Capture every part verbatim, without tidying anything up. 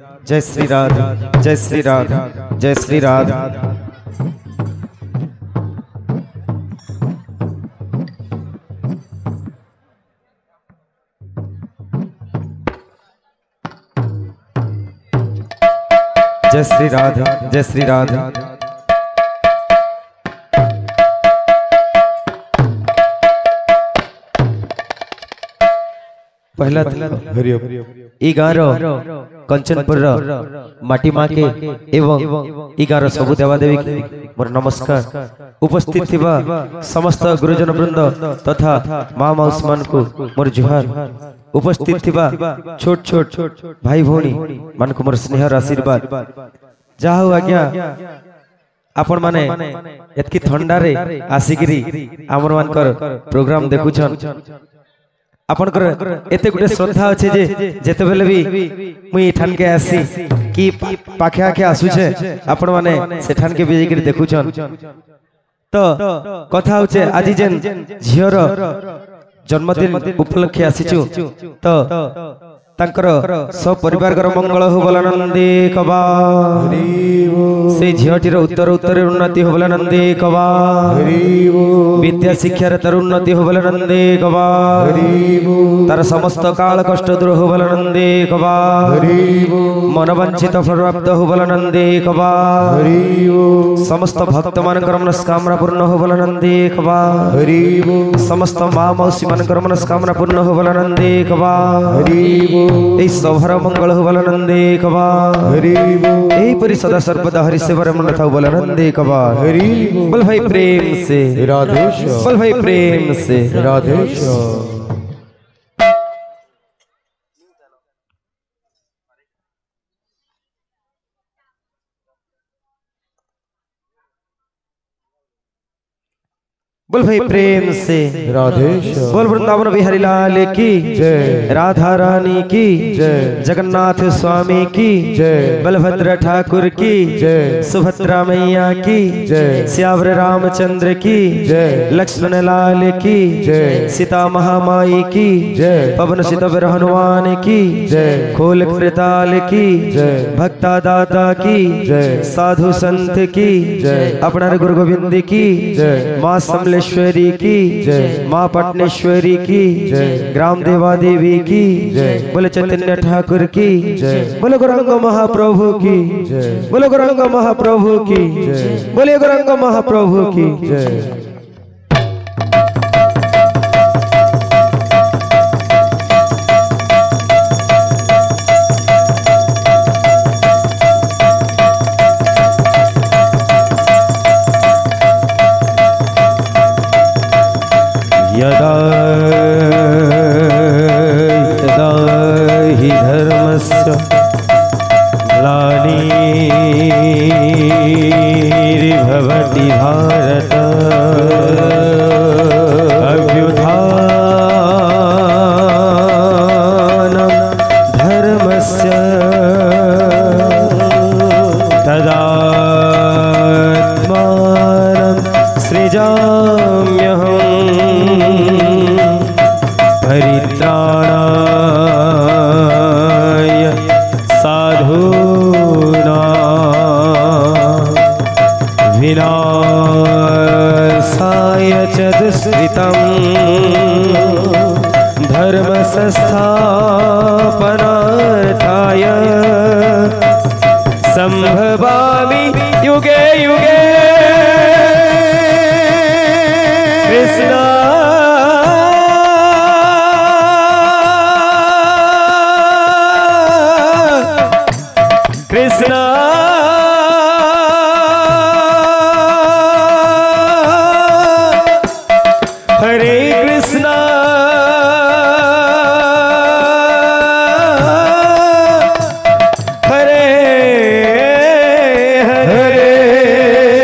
जय श्री राधे जय श्री राधे जय श्री राधे। जय श्री राधे जय श्री राधे। पहला ई गाँव कंचनपुर माटी माँ के एवं ई गाँव सबु देवादेवी मोर नमस्कार। उपस्थित थिबा समस्त गुरुजन वृंद तथा माँ मौसी मान को मोर जुहार। उपस्थित थिबा छोट छोट भाई भौणी मान को मोर स्नेहर आशीर्वाद। जा हो आज्ञा आपण माने एतकी ठंडा रे आसिकरी आमर मानकर प्रोग्राम देखुछन। आपनकर एते गुटे श्रद्धा अच्छे जे जेते बेले भी मुई ठान के आसी कि पाखे आखे आसु छे आपण माने से ठान के बेजे कर देखुछन। तो कथा होचे आज जेन झियर जन्मदिन उपलक्षे आसीचु तो तांकर सब परिवार कर मंगल हो बोला नंदी कबा से झियटीर उत्तर उत्तर उन्नति हो बोला नंदी कबा विद्या शिक्षार तर उन्नति हो बोला नंदी कबा तार समस्त काल कष्ट दूर हो बोला नंदी कबा मनवांछित फल प्राप्त हो बोला नंदी कबा समस्त भक्त मानकर मनस्कामना पूर्ण हो बोला नंदी कबा समस्त माँ मौसी मानकर मनस्कामना पूर्ण हो बोला नंदी कबा सभार मंगल हो बोला नंदी कबा यही परी सदा सर्वदा हरि सेवा मन था बोला नंदी कबा बोल भाई प्रेम से राधेश बोल भाई प्रेम से राधेश। बोल भाई प्रेम से राधेश बोल वृंदावन बिहारी लाल की जय राधा रानी की जय जगन्नाथ स्वामी की जय बलभद्र ठाकुर की जय सुभद्रा मैया की जय श्यावर रामचंद्र की जय लक्ष्मण लाल की जय सीता महामाई की जय पवन सुत हनुमान की जय खोल कृताल की जय भक्ता दाता की जय साधु संत की जय अपना गुरु गोविंद की जय माँ समलेश्वरी की जय माँ पटनेश्वरी की जय ग्राम देवा देवी की जय बोले चैतन्य ठाकुर की जय बोले गौरांग महाप्रभु की जय बोले गौरांग महाप्रभु की जय बोले गौरांग महाप्रभु की जय। यदा यदा हि धर्मस्य ग्लानिर्भवति भारत अभ्युत्थानं धर्मस्य तदात्मानं सृजाम्यहम् परित्राणाय साधूनां विनाशाय च दुष्कृतं धर्म संस्थापनार्थाय संभवामि युगे युगे कृष्ण कृष्णा हरे कृष्णा हरे हरे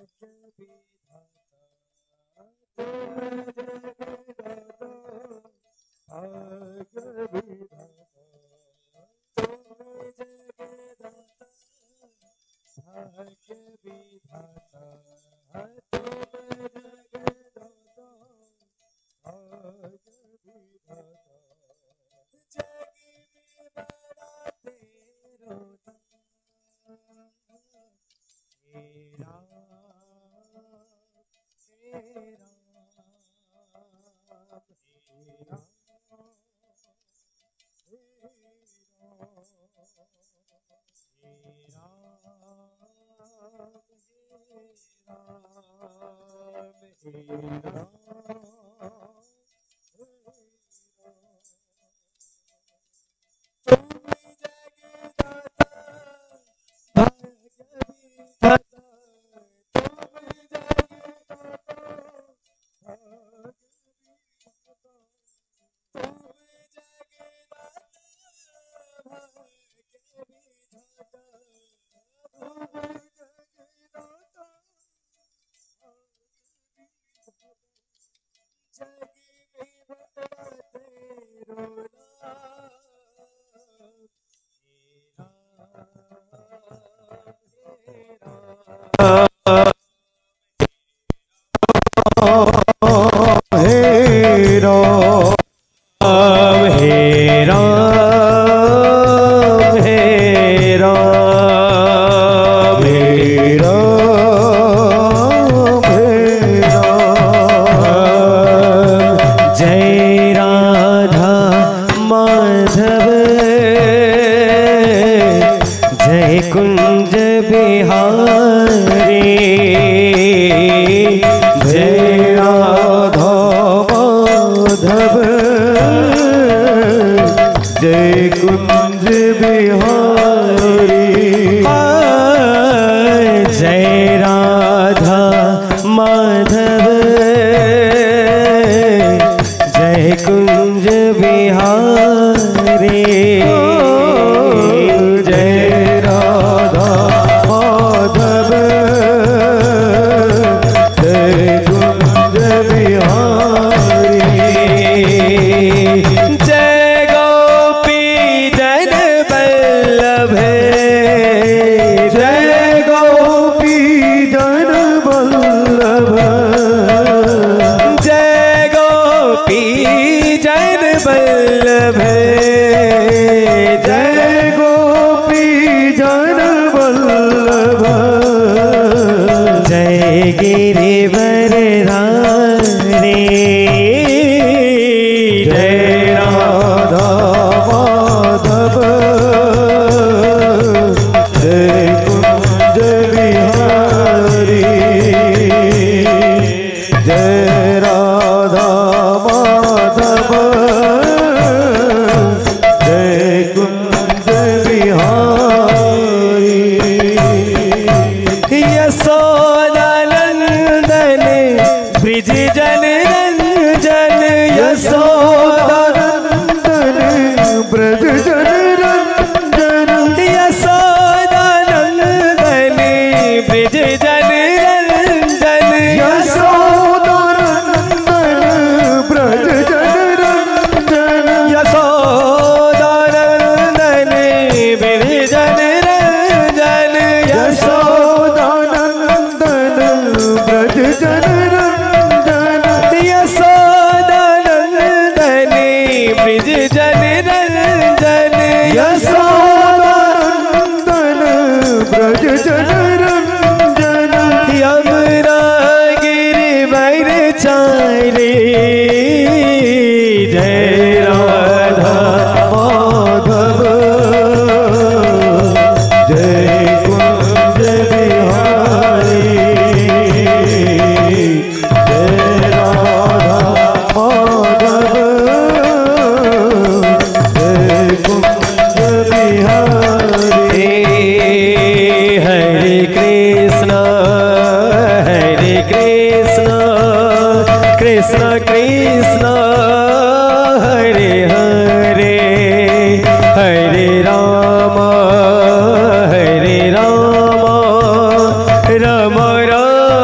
Rama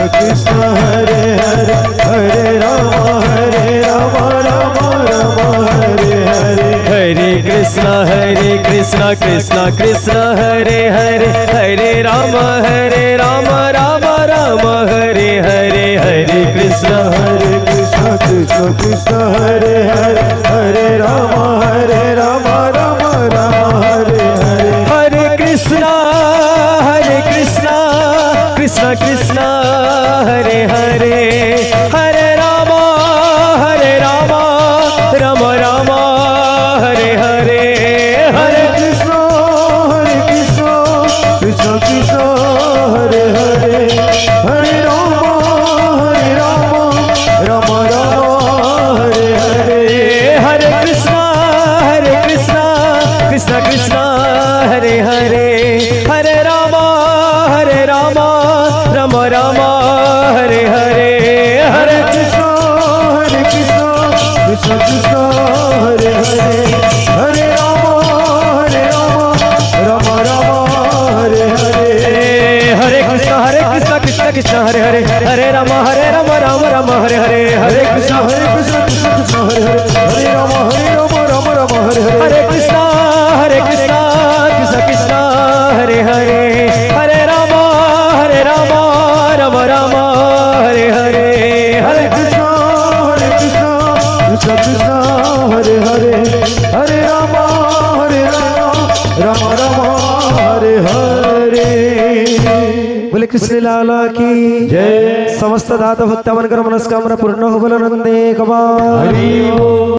कृष्ण हरे हरे हरे राम हरे राम राम राम हरे हरे हरे कृष्ण हरे कृष्ण कृष्ण कृष्ण हरे हरे हरे राम हरे राम राम राम हरे हरे हरे कृष्ण हरे कृष्ण कृष्ण कृष्ण हरे हरे हरे राम हरे राम राम राम हरे हरे हरे कृष्ण हरे कृष्ण कृष्ण कृष्ण हरे हरे हरे राम हरे राम राम राम हरे हरे हरे कृष्ण हरे कृष्ण कृष्ण कृष्ण हरे हरे हरे राम हरे राम राम राम हरे हरे हरे कृष्ण हरे कृष्ण कृष्ण कृष्ण हरे हरे हरे राम हरे राम राम राम हरे हरे हरे कृष्ण हरे कृष्ण कृष्ण कृष्ण हरे हरे हरे राम हरे राम राम राम हरे हरे हरे कृष्ण हरे कृष्ण कृष्ण कृष्ण हरे हरे हरे राम हरे राम राम राम हरे हरे हरे कृष्ण हरे कृष्ण कृष्ण कृष्ण हरे हरे हरे राम हरे राम राम राम हरे हरे हरे कृष्ण हरे कृष्ण कृष्ण कृष्ण हरे हरे हरे राम हरे राम राम राम हरे हरे हरे कृष्ण हरे कृष्ण कृष्ण कृष्ण हरे हरे हरे राम हरे राम राम राम हरे हरे। बोले कृष्ण लाला की जय। समस्त दाता भक्ता मनकर मनस्कामना पूर्ण हो बोलो नंदे कबा।